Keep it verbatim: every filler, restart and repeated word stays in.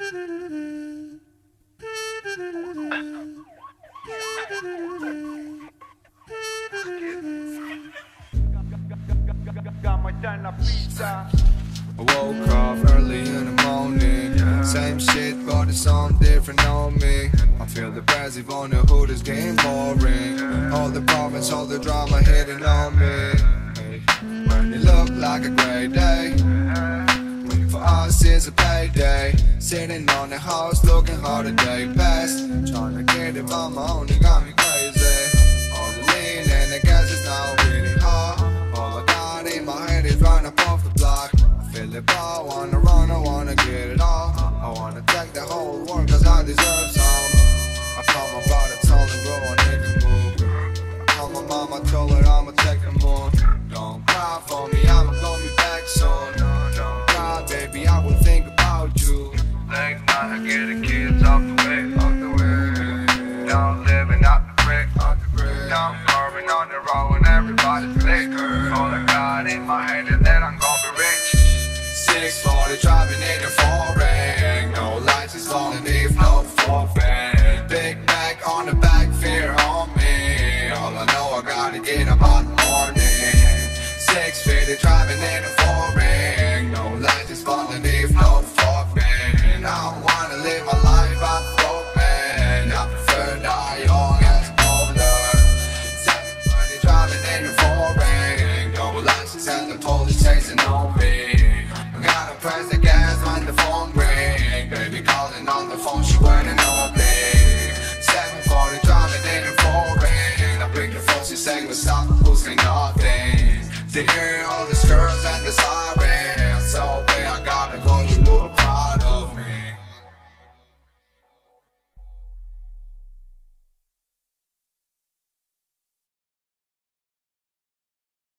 I woke up early in the morning. Same shit, but it's something different on me. I feel depressive on the hood, it's getting boring. All the problems, all the drama hitting on me. When it look like a great day, for us it's a payday. Sitting on the house looking how the day passed. Trying to get it by my own, it got me crazy. All the lean and the gas is now really hard. All I got in my head is run up off the block. I feel it, but I wanna run, I wanna get it all.